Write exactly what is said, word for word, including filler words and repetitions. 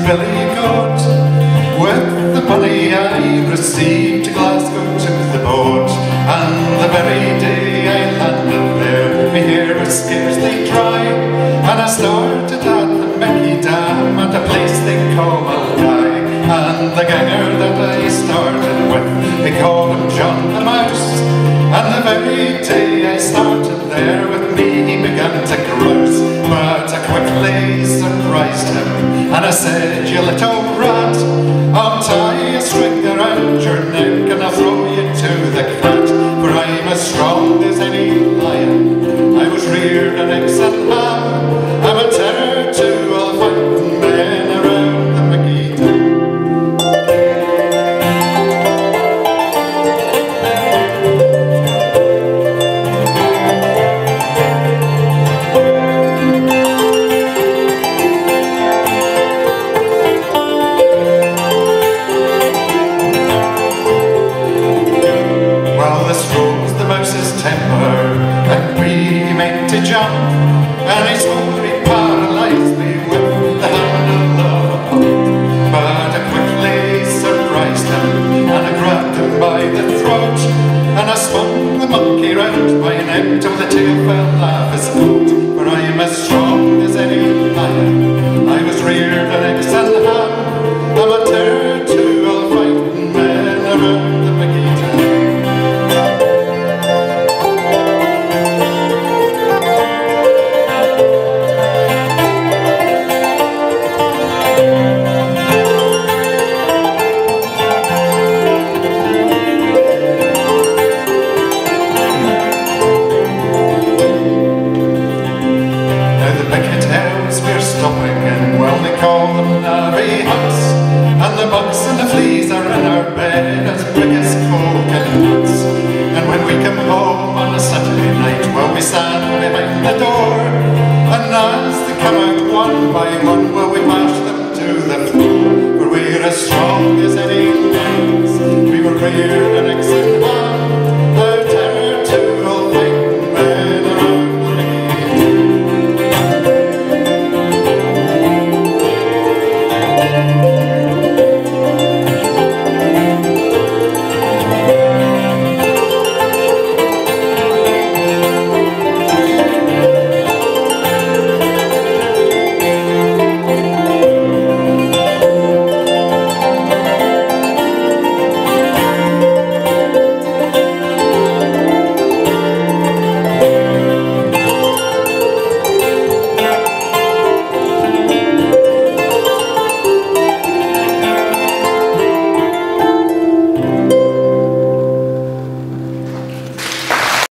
Billy Goat. With the money I received to Glasgow took the boat, and the very day I landed there, my hair was scarcely dry, and I started at the MickeyDam at a place they call Malgai. And the ganger that I started with, they called him John the Mouse, and the very day I started there, with me he began to grouse. But I quickly surprised him, and I said, "You little rat, I'll tie a string around your neck and I'll throw you to the cat, for I'm as strong as any lion. I was reared on eggs and ham, I'm a terror to all fighting men around the MickeyDam." And we meant to jump, and he told me paralysed me with the handle of a pump. But I quickly surprised him, and I grabbed him by the throat, and I spun the monkey round my neck till the tail fell off his coat. For I am as strong as any lion, I was reared on eggs and ham, I'm a terror to all fighting men around the MickeyDam. And the bugs and the fleas are in our bed as big as coconuts. And when we come home on a Saturday night, well, we stand behind the door, and as they come out one by one, well, we mash them to the floor. For we're as strong as any lions, we were reared